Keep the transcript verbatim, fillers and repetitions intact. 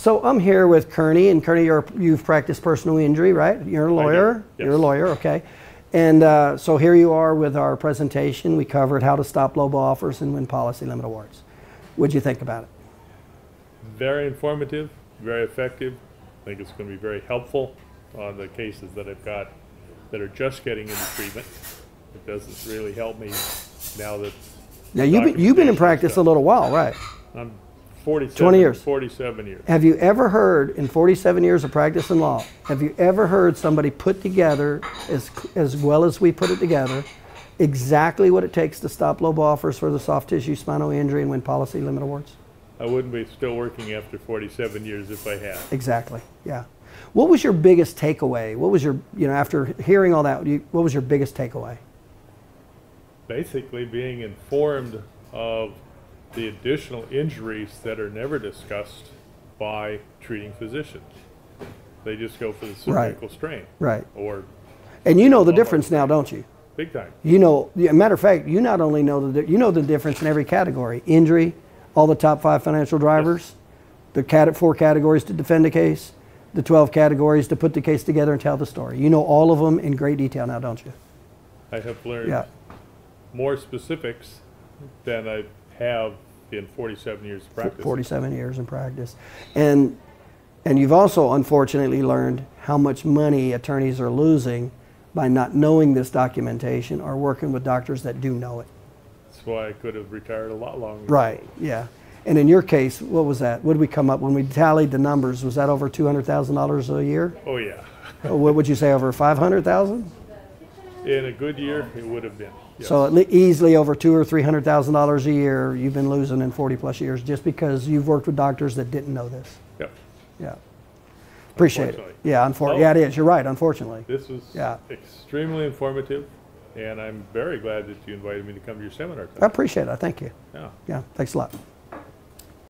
So I'm here with Kearney, and Kearney, you're, you've practiced personal injury, right? You're a lawyer. Yes. You're a lawyer, okay. And uh, so here you are with our presentation. We covered how to stop lowball offers and win policy limit awards. What'd you think about it? Very informative, very effective. I think it's going to be very helpful on the cases that I've got that are just getting into treatment. It doesn't really help me now that. Now you've been, you've been in practice a little while, right? I'm forty-seven, twenty years. forty-seven years. Have you ever heard, in forty-seven years of practice in law, have you ever heard somebody put together, as, as well as we put it together, exactly what it takes to stop lowball offers for the soft tissue spinal injury and win policy limit awards? I wouldn't be still working after forty-seven years if I had. Exactly, yeah. What was your biggest takeaway? What was your, you know, after hearing all that, you, what was your biggest takeaway? Basically being informed of the additional injuries that are never discussed by treating physicians. They just go for the cervical Right. strain. Right. Or and you know the difference now, don't you? big time. You know, yeah, matter of fact, you not only know the, you know the difference in every category. Injury, all the top five financial drivers, yes. the cat four categories to defend a case, the twelve categories to put the case together and tell the story. You know all of them in great detail now, don't you? I have learned yeah. more specifics than I have in forty-seven years of practice. forty-seven years in practice. And, and you've also unfortunately learned how much money attorneys are losing by not knowing this documentation or working with doctors that do know it. That's why I could have retired a lot longer. Right, yeah. And in your case, what was that? What did we come up, when we tallied the numbers, was that over two hundred thousand dollars a year? Oh yeah. What would you say, over five hundred thousand? In a good year, it would have been. Yes. So at le easily over two or three hundred thousand dollars a year you've been losing in forty plus years just because you've worked with doctors that didn't know this. Yep. Yeah. Appreciate it. Yeah, unfor yeah, it is. You're right, unfortunately. This was yeah. extremely informative, and I'm very glad that you invited me to come to your seminar today. I appreciate it. Thank you. Yeah. Yeah, thanks a lot.